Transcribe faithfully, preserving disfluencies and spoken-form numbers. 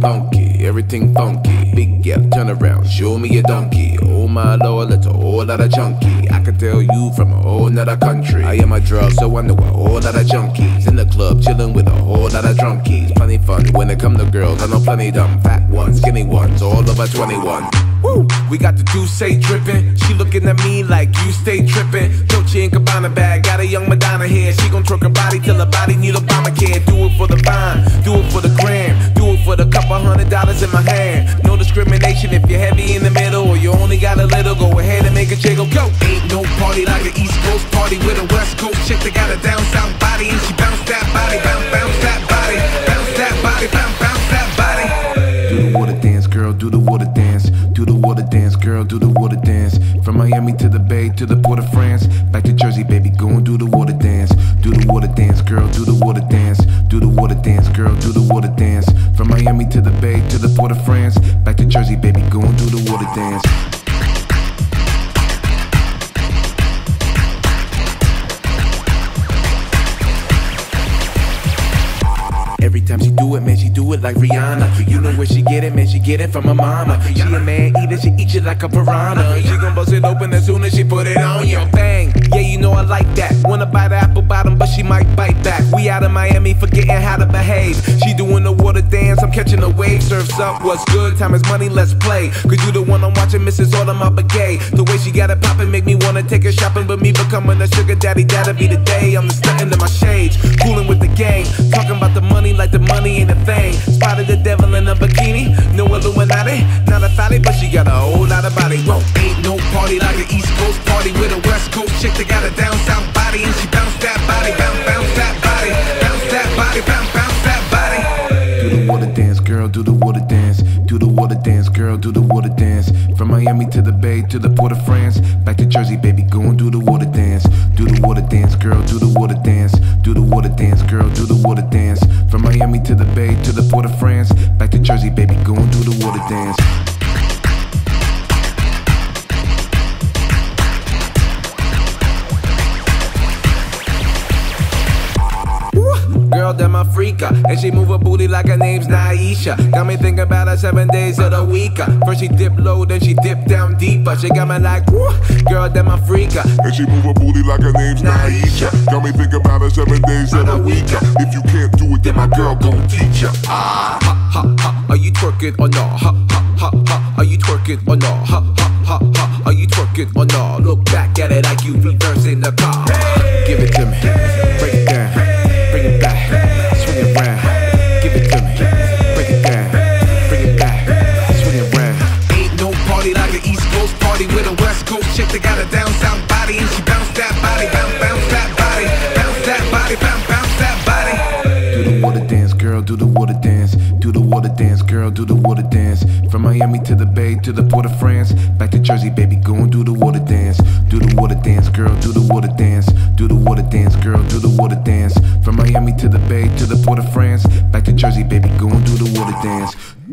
funky, everything funky. Big gap, turn around, show me a donkey. Oh my lord, that's a whole lot of chunky. I can tell you from a whole nother country. I am a drug, so I know a whole lot of junkies. In the club, chilling with a whole lot of drunkies. Plenty fun when it come to girls, I know plenty dumb. Fat ones, skinny ones, all over twenty-one. Woo! We got the Douce drippin'. She looking at me like you stay trippin'. Dolce and Gabbana bag, got a young Madonna here. She gon' twerk her body till her body need Obamacare. Do it for the vine, do it for the gram, do it for the couple hundred dollars in my hand. No discrimination if you're heavy in the middle or you only got a little. Go ahead and make a jiggle. Go! Ain't no party like an East Coast party with a West Coast chick that got a down south body and she bounce that body, bounce, bounce that body, bounce that body, bounce, bounce that body. Do the water dance, girl, do the water dance. Do the water dance, girl, do the water dance. From Miami to the Bay to the Port of France, back to Jersey, baby, go and do the water dance. Do the water dance, girl, do the water dance. Do the water dance, girl, do the water dance. From Miami to the Bay to the Port of France, back to Jersey, baby, go and do the water dance. Every time she do it, man, she do it like Rihanna. You know where she get it, man, she get it from her mama. She a man eater, she eat you like a piranha. She gon' bust it open as soon as she put it on you. Bang, yeah, you know I like that. Wanna bite the apple bottom, but she might bite back. We out of Miami, forgetting how to behave. She doing the water dance, I'm catching the wave. Surfs up, what's good? Time is money, let's play. Cause you the one I'm watching, Missus Autumn up a gay. The way she got it poppin' make me wanna take her shopping. But me becoming a sugar daddy, that'll be the day. I'm the stuntin' in my shades, coolin' with the gang. Talking about the money like the money ain't a thing. Spotted the devil in a bikini, no Illuminati, not a fatty, but she got a whole lot of body. Whoa, ain't no party like an East Coast party with a West Coast chick that got a down south body and she bounce that body, bounce, bounce that body, bounce that body, bounce, bounce that body. Do the water dance, girl, do the water dance. Do the water dance, girl, do the water dance. From Miami to the Bay to the Port of France, back to Jersey, baby, go and do the water dance. Do the water dance, girl, do the water dance. Do the water dance, girl, do the water dance. From Miami to the Bay to the Port of France, back to Jersey, baby, go and do the water dance. Girl, damn a freaka, and she move her booty like her name's Naisha. Got me thinking about her seven days of the week. First she dip low, then she dip down deeper. She got me like, woo, girl, damn a freaka, and she move her booty like her name's Naisha. Got me thinking about her seven days of the week. If you can't do it, then my girl gon' teach ya. Ah, ha, ha, ha, are you twerking or no? Ha, ha, ha, ha, are you twerking or no? Ha, ha, ha, ha, are you twerking or no? Look back at it like you reversing the car. Give it to me, break it down, bring it back, swing it round. Give it to me, break it down, bring it back, swing it round. Ain't no party like an East Coast party with a West Coast chick that got a down south body and she bounce that body, bounce, bounce that body, bounce that body, bounce, bounce that body. Do the water dance, girl, do the water dance. Do the water dance, girl, do the water dance. From Miami to the Bay to the Port of France, back to Jersey, baby, go and do the water dance. Do the water dance, girl, do the water dance. Do the water dance, girl, do the water dance. From Miami to the Bay to the Port of France, back to Jersey, baby, go and do the water dance.